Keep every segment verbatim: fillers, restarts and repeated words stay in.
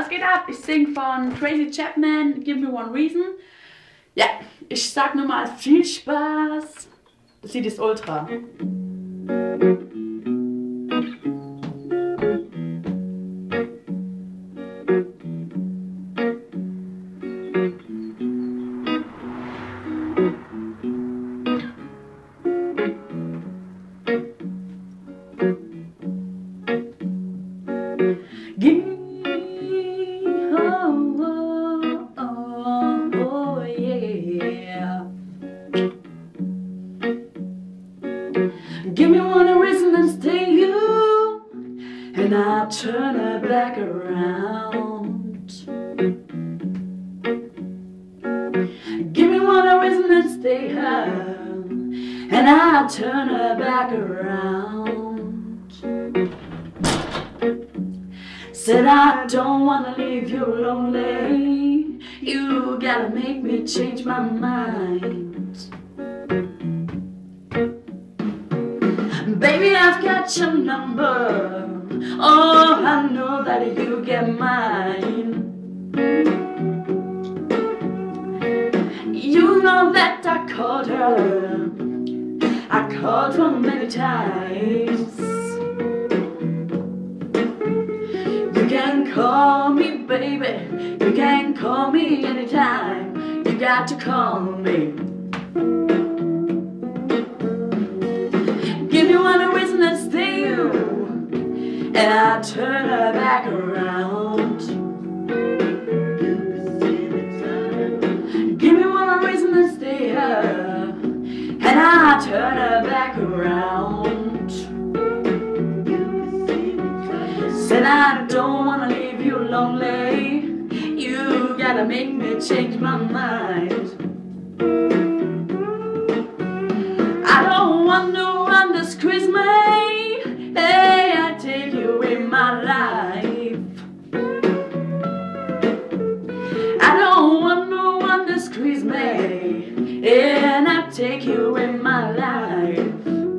geht ab? Ich sing von Tracy Chapman, Give Me One Reason. Ja, ich sag nur mal viel Spaß. Das Lied ist ultra. Give me, oh, oh, oh, oh, yeah. Give me one reason to stay you, and I'll turn her back around. Give me one reason to stay her, and I'll turn her back around. Said I don't wanna leave you lonely. You gotta make me change my mind. Baby, I've got your number. Oh, I know that you get mine. You know that I called her. I called her many times. You can call me, baby. You can call me anytime. You got to call me. Give me one reason to stay you, and I'll turn her back around. Give me one reason to stay her, and I'll turn her back around. Said I don't wanna leave you lonely. You gotta make me change my mind. I don't want no one to squeeze me. Hey, I take you in my life. I don't want no one to squeeze me, and I take you in my life.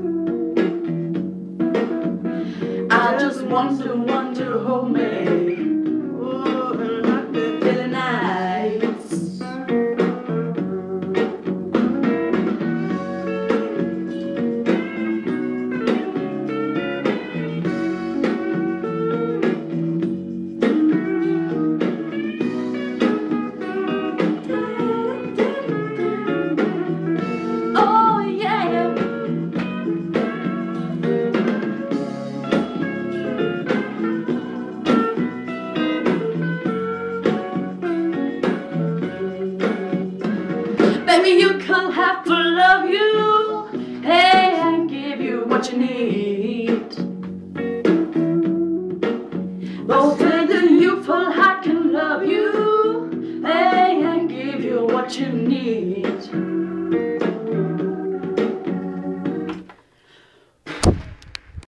I just want to, want to hold me. Oh, really nice. Oh yeah. Baby, you can't have to love you. Hey, I give you what you need. Both the youthful heart can love you. Hey, I give you what you need.